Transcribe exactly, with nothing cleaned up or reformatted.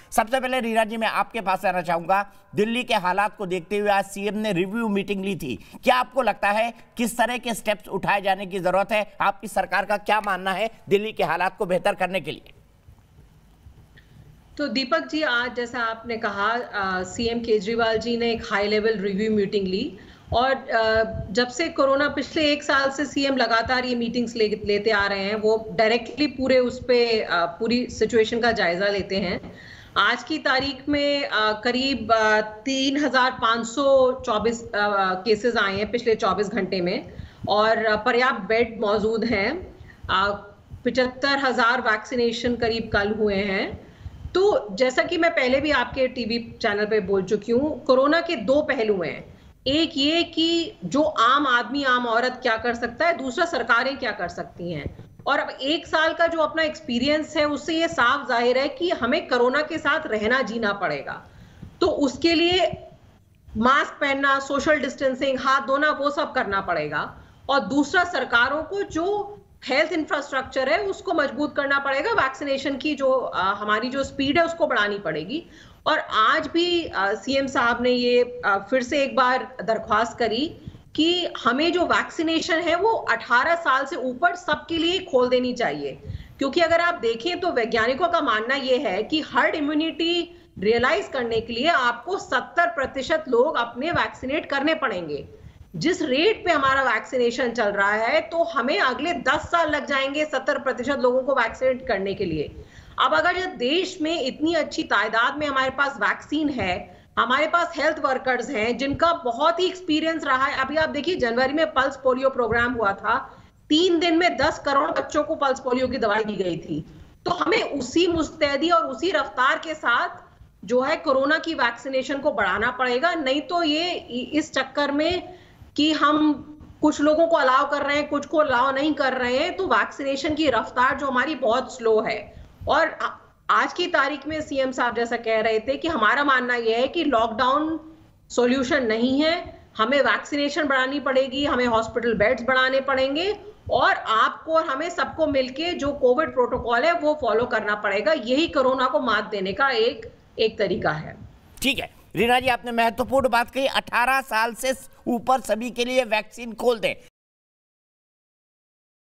सबसे पहले रीना जी मैं आपके पास आना चाहूंगा, दिल्ली के हालात को देखते हुए आज सीएम ने रिव्यू मीटिंग ली थी, क्या आपको लगता है किस तरह के स्टेप्स उठाए जाने की जरूरत है? आपकी सरकार का क्या मानना है दिल्ली के हालात को बेहतर करने के लिए? तो दीपक जी, आज जैसा आपने कहा, सीएम केजरीवाल जी ने एक हाई लेवल रिव्यू मीटिंग ली और जब से कोरोना, पिछले एक साल से सीएम लगातार ये मीटिंग्स ले, लेते आ रहे हैं, वो डायरेक्टली पूरे उस पे पूरी सिचुएशन का जायजा लेते हैं। आज की तारीख में करीब तीन हजार पाँच सौ चौबीस केसेस आए हैं पिछले चौबीस घंटे में और पर्याप्त बेड मौजूद हैं। पिचहत्तर हजार वैक्सीनेशन करीब कल हुए हैं। तो जैसा कि मैं पहले भी आपके टीवी चैनल पे बोल चुकी हूँ, कोरोना के दो पहलू हैं। एक ये कि जो आम आदमी, आम औरत क्या कर सकता है, दूसरा सरकारें क्या कर सकती हैं। और अब एक साल का जो अपना एक्सपीरियंस है उससे ये साफ जाहिर है कि हमें कोरोना के साथ रहना जीना पड़ेगा। तो उसके लिए मास्क पहनना, सोशल डिस्टेंसिंग, हाथ धोना, वो सब करना पड़ेगा। और दूसरा, सरकारों को जो हेल्थ इंफ्रास्ट्रक्चर है उसको मजबूत करना पड़ेगा। वैक्सीनेशन की जो आ, हमारी जो स्पीड है उसको बढ़ानी पड़ेगी। और आज भी सीएम साहब ने ये आ, फिर से एक बार दरख्वास्त करी कि हमें जो वैक्सीनेशन है वो अठारह साल से ऊपर सबके लिए खोल देनी चाहिए। क्योंकि अगर आप देखें तो वैज्ञानिकों का मानना यह है कि हर्ड इम्यूनिटी रियलाइज करने के लिए आपको सत्तर प्रतिशत लोग अपने वैक्सीनेट करने पड़ेंगे। जिस रेट पे हमारा वैक्सीनेशन चल रहा है तो हमें अगले दस साल लग जाएंगे सत्तर प्रतिशत लोगों को वैक्सीनेट करने के लिए। अब अगर देश में इतनी अच्छी तादाद में हमारे पास वैक्सीन है, हमारे पास हेल्थ वर्कर्स हैं जिनका बहुत ही एक्सपीरियंस रहा है। अभी आप देखिए, जनवरी में पल्स पोलियो प्रोग्राम हुआ था, तीन दिन में दस करोड़ बच्चों को पल्स पोलियो की दवाई दी गई थी। तो हमें उसी मुस्तैदी और उसी रफ्तार के साथ जो है कोरोना की वैक्सीनेशन को बढ़ाना पड़ेगा। नहीं तो ये इस चक्कर में कि हम कुछ लोगों को अलाउ कर रहे हैं, कुछ को अलाउ नहीं कर रहे हैं, तो वैक्सीनेशन की रफ्तार जो हमारी बहुत स्लो है। और आज की तारीख में सीएम साहब जैसा कह रहे थे कि हमारा मानना यह है कि लॉकडाउन सॉल्यूशन नहीं है, हमें वैक्सीनेशन बढ़ानी पड़ेगी, हमें हॉस्पिटल बेड्स बढ़ाने पड़ेंगे और आपको और हमें सबको मिलके जो कोविड प्रोटोकॉल है वो फॉलो करना पड़ेगा। यही कोरोना को मात देने का एक एक तरीका है। ठीक है रीना जी, आपने महत्वपूर्ण बात कही, अठारह साल से ऊपर सभी के लिए वैक्सीन खोल दें।